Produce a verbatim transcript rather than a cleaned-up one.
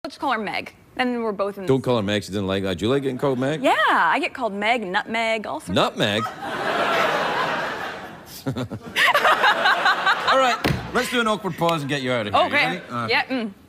just call her Meg. Then we're both in the Don't call her Meg. She doesn't like that. Do you like getting called Meg? Yeah, I get called Meg, Nutmeg, all sorts. Nutmeg? All right, let's do an awkward pause and get you out of here. Okay. You ready? Uh, Yeah. Mm.